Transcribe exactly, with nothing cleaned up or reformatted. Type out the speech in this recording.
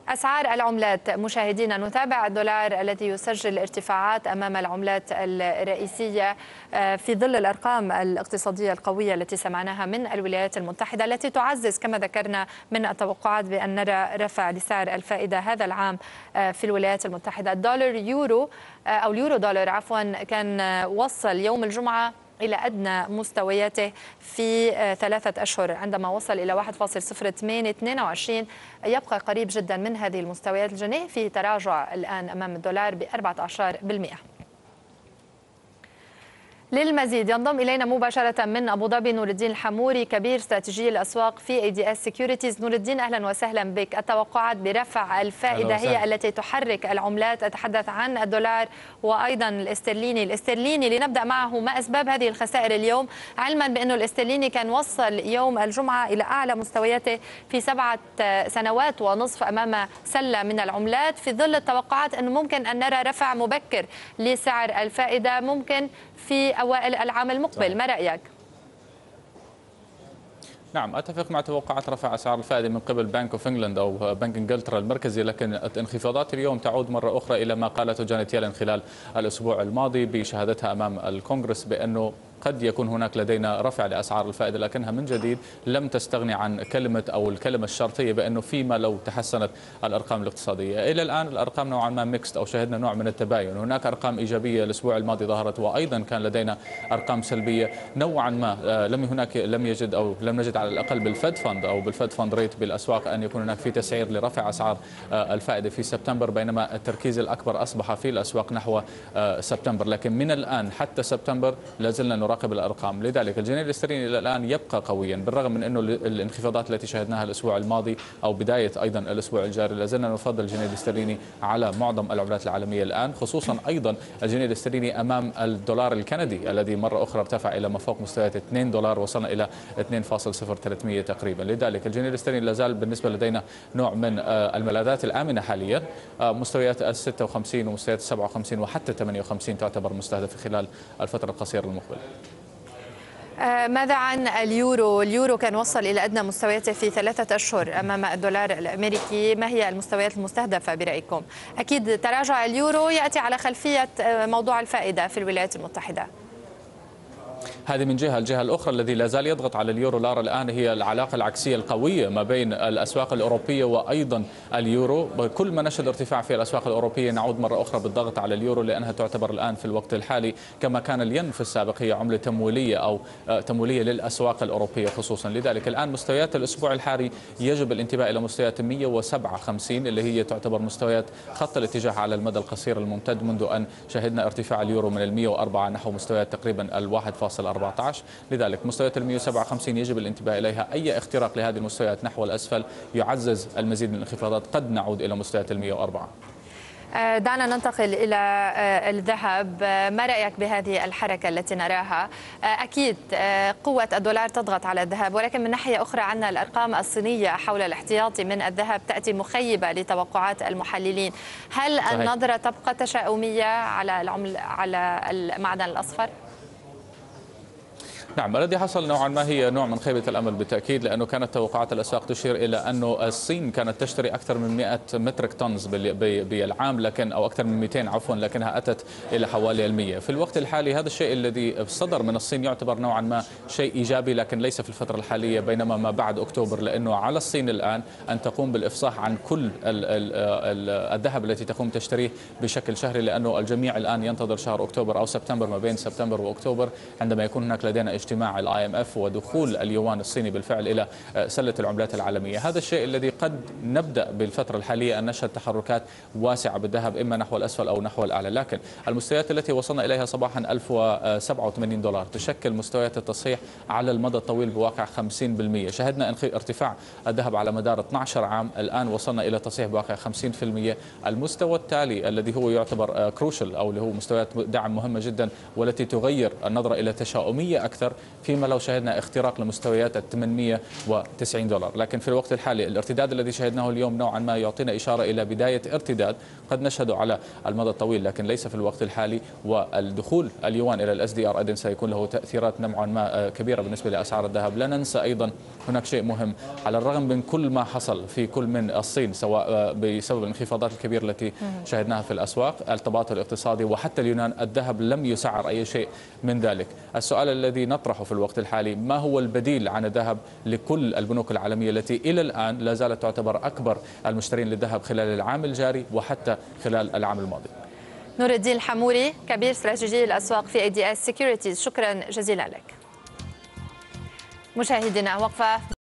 أسعار العملات مشاهدينا، نتابع الدولار الذي يسجل ارتفاعات أمام العملات الرئيسية في ظل الأرقام الاقتصادية القوية التي سمعناها من الولايات المتحدة، التي تعزز كما ذكرنا من التوقعات بأن نرى رفع لسعر الفائدة هذا العام في الولايات المتحدة. الدولار يورو أو اليورو دولار عفوا كان وصل يوم الجمعة إلى أدنى مستوياته في ثلاثة أشهر عندما وصل إلى واحد فاصلة صفر ثمانية اثنين وعشرين، يبقى قريب جدا من هذه المستويات. الجنيه في تراجع الآن أمام الدولار ب أربعة عشر بالمئة. للمزيد ينضم إلينا مباشرة من أبو ظبي نور الدين الحموري، كبير استراتيجية الأسواق في اي دي اس سيكيورتيز. نور الدين أهلا وسهلا بك. التوقعات برفع الفائدة هي التي تحرك العملات، أتحدث عن الدولار وأيضا الاسترليني. الاسترليني لنبدأ معه، ما أسباب هذه الخسائر اليوم، علما بأنه الاسترليني كان وصل يوم الجمعة إلى أعلى مستوياته في سبعة سنوات ونصف أمام سلة من العملات، في ظل التوقعات أنه ممكن أن نرى رفع مبكر لسعر الفائدة ممكن في أوائل العام المقبل. ما رأيك؟ نعم، أتفق مع توقعات رفع أسعار الفائدة من قبل بنك اوف انجلند أو بنك انجلترا المركزي، لكن الانخفاضات اليوم تعود مرة أخرى إلى ما قالته جانيت يلين خلال الأسبوع الماضي بشهادتها أمام الكونغرس بأنه قد يكون هناك لدينا رفع لأسعار الفائدة، لكنها من جديد لم تستغني عن كلمة أو الكلمة الشرطية بأنه فيما لو تحسنت الأرقام الاقتصادية. إلى الآن الأرقام نوعا ما ميكست أو شهدنا نوع من التباين، هناك أرقام إيجابية الأسبوع الماضي ظهرت وأيضا كان لدينا أرقام سلبية نوعا ما. لم هناك لم يجد أو لم نجد على الأقل بالفد فند أو بالفد فند ريت بالأسواق أن يكون هناك في تسعير لرفع أسعار الفائدة في سبتمبر، بينما التركيز الأكبر أصبح في الأسواق نحو سبتمبر. لكن من الآن حتى سبتمبر لازلنا نراقب الأرقام، لذلك الجنيه الاسترليني إلى الآن يبقى قويا بالرغم من أنه الانخفاضات التي شهدناها الأسبوع الماضي أو بداية أيضا الأسبوع الجاري. لازلنا نفضل الجنيه الاسترليني على معظم العملات العالمية الآن، خصوصا أيضا الجنيه الاسترليني أمام الدولار الكندي الذي مرة أخرى ارتفع إلى ما فوق مستويات اثنين دولار، وصلنا إلى اثنين فاصلة صفر ثلاثمئة تقريبا. لذلك الجنيه الاسترليني لازال بالنسبة لدينا نوع من الملاذات الآمنة حاليا. مستويات ال ستة وخمسين ومستويات سبعة وخمسين وحتى ثمانية وخمسين تعتبر مستهدفة خلال الفترة القصيرة المقبلة. ماذا عن اليورو؟ اليورو كان وصل إلى أدنى مستوياته في ثلاثة أشهر أمام الدولار الأمريكي، ما هي المستويات المستهدفة برأيكم؟ أكيد تراجع اليورو يأتي على خلفية موضوع الفائدة في الولايات المتحدة. هذه من جهة. الجهة الأخرى الذي لا زال يضغط على اليورو لار الآن هي العلاقة العكسية القوية ما بين الأسواق الأوروبية وأيضا اليورو. كل ما نشهد ارتفاع في الأسواق الأوروبية نعود مرة أخرى بالضغط على اليورو، لأنها تعتبر الآن في الوقت الحالي كما كان الين في السابق هي عملة تمويلية أو تمويلية للأسواق الأوروبية خصوصا. لذلك الآن مستويات الأسبوع الحالي يجب الانتباه إلى مستويات مئة وسبعة وخمسين اللي هي تعتبر مستويات خط الاتجاه على المدى القصير الممتد منذ أن شهدنا ارتفاع اليورو من المئة وأربعة نحو مستويات تقريبا الواحد فاصلة أربعة عشر. لذلك مستويات ال مئة وسبعة وخمسين يجب الانتباه إليها، أي اختراق لهذه المستويات نحو الأسفل يعزز المزيد من الانخفاضات، قد نعود إلى مستويات ال مئة وأربعة. دعنا ننتقل إلى الذهب. ما رأيك بهذه الحركة التي نراها؟ أكيد قوة الدولار تضغط على الذهب، ولكن من ناحية أخرى عندنا الأرقام الصينية حول الاحتياطي من الذهب تأتي مخيبة لتوقعات المحللين. هل صحيح. النظرة تبقى تشاؤمية على العمل على المعدن الأصفر؟ نعم، الذي حصل نوعا ما هي نوع من خيبة الأمل بالتأكيد، لأنه كانت توقعات الأسواق تشير إلى أنه الصين كانت تشتري أكثر من مئة مترك طنز بالعام، لكن أو أكثر من مئتين عفوا، لكنها أتت إلى حوالي المئة في الوقت الحالي. هذا الشيء الذي صدر من الصين يعتبر نوعا ما شيء إيجابي، لكن ليس في الفترة الحالية، بينما ما بعد أكتوبر، لأنه على الصين الآن أن تقوم بالإفصاح عن كل ال ال ال الذهب التي تقوم تشتريه بشكل شهري، لأنه الجميع الآن ينتظر شهر أكتوبر أو سبتمبر، ما بين سبتمبر وأكتوبر عندما يكون هناك لدينا اجتماع الاي ام اف ودخول اليوان الصيني بالفعل الى سله العملات العالميه. هذا الشيء الذي قد نبدا بالفتره الحاليه ان نشهد تحركات واسعه بالذهب اما نحو الاسفل او نحو الاعلى، لكن المستويات التي وصلنا اليها صباحا ألف وسبعة وثمانين دولار تشكل مستويات التصحيح على المدى الطويل بواقع خمسين بالمئة. شهدنا ارتفاع الذهب على مدار اثني عشر عام، الان وصلنا الى تصحيح بواقع خمسين بالمئة. المستوى التالي الذي هو يعتبر كروشل او اللي هو مستويات دعم مهمه جدا والتي تغير النظره الى تشاؤميه اكثر فيما لو شهدنا اختراق لمستويات ال ثمانمئة وتسعين دولار. لكن في الوقت الحالي الارتداد الذي شهدناه اليوم نوعا ما يعطينا إشارة إلى بداية ارتداد قد نشهده على المدى الطويل، لكن ليس في الوقت الحالي. والدخول اليوان إلى الاس دي ار أيضا سيكون له تأثيرات نوعا ما كبيرة بالنسبة لأسعار الذهب. لا ننسى أيضا هناك شيء مهم، على الرغم من كل ما حصل في كل من الصين سواء بسبب الانخفاضات الكبيرة التي شهدناها في الأسواق، التباطؤ الاقتصادي، وحتى اليونان، الذهب لم يسعر أي شيء من ذلك. السؤال الذي نطرحه في الوقت الحالي ما هو البديل عن الذهب لكل البنوك العالمية التي إلى الآن لا زالت تعتبر أكبر المشترين للذهب خلال العام الجاري وحتى خلال العام الماضي. نور الدين الحموري كبير استراتيجي الأسواق في اي دي اس سيكيورتيز، شكرا جزيلا لك. مشاهدينا وقفة